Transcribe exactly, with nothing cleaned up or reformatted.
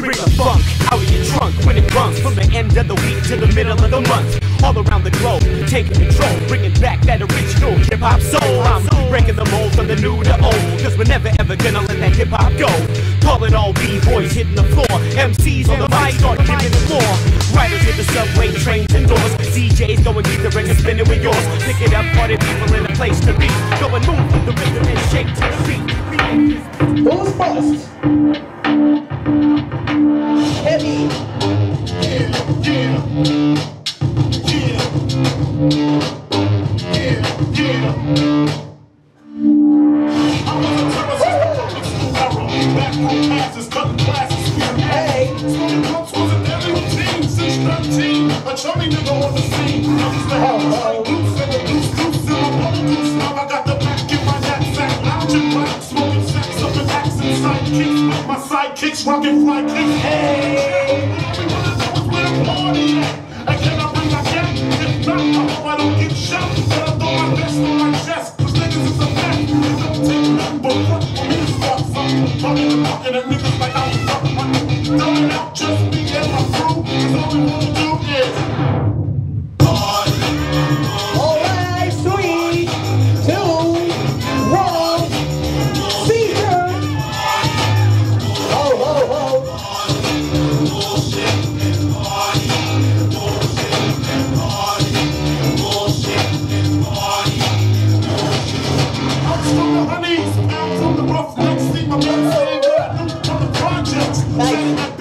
bring the funk out of your trunk when it runs from the end of the week to the middle of the month. All around the globe, taking control, bringing back that original hip-hop soul. I'm breaking the mold from the new to old, cause we're never ever gonna let that hip-hop go. Call it all B-boys hitting the floor, M Cs on the mic start giving it more. Riders hit the subway, trains and doors, D Js go and keep the record spinning with yours. Pick it up, party people in a place to be. Go and move with the rhythm and shake to the beat. Who's first? KEDY. Yeah, yeah, yeah, yeah, yeah. I was a terrorist, back row passes, cutting classes, Hey. smoking pumps wasn't every routine since thirteen. A chummy nigga on the scene. I used to have a shot loose and a loose goose in my pole goose. Now I got the back in my knapsack, lounging black, smoking sex up in accent sidekicks with my sidekicks, rocking fly kicks. Hey, we wanna know what's where the party at. And can I bring my cat? If not, I hope I don't get shot. But I throw my vest on my chest, cause niggas is a mess. It don't take nothing but work for me to start something. Talking and talking to niggas like I was fucking. Throwing out just me and my crew, cause all we wanna do is party. Alright, three, two, one, Z E R. Ho, ho, ho. Bullshit and party. Bullshit and party. Bullshit and party. I'm from the honeys, I'm from the rough necks. See my blood saying that I knew from the projects. Saying that